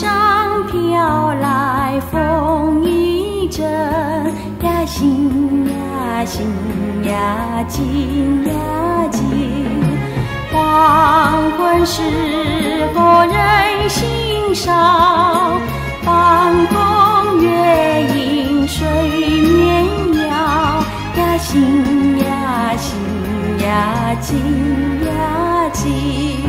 上飘来风一阵呀，心呀心呀静呀静。黄昏时候人心少，半空月影水面摇呀，心呀心呀静呀静。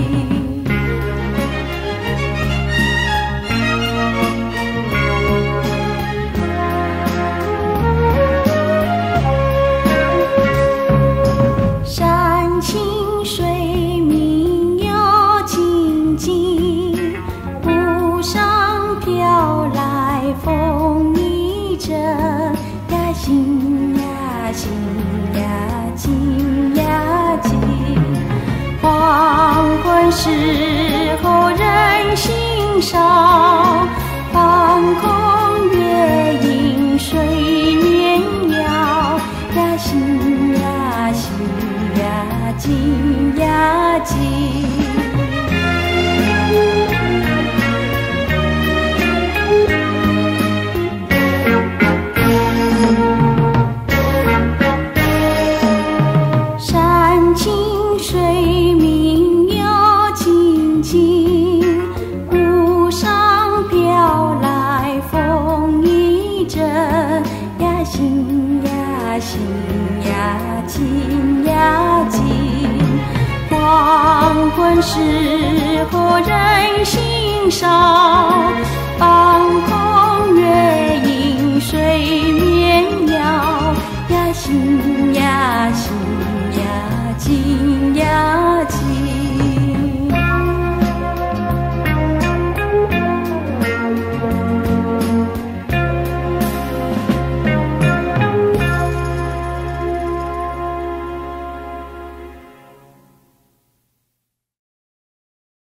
山清水明又清静，湖上飘来风一阵呀，心呀心呀静呀静。黄昏时候人心少，半空月影水面摇呀，心呀心呀静呀静。山清水明又清静，湖上飘来风一阵呀，心呀心呀静呀静。黄昏时候人心少，半空月影水面摇呀，心呀心呀静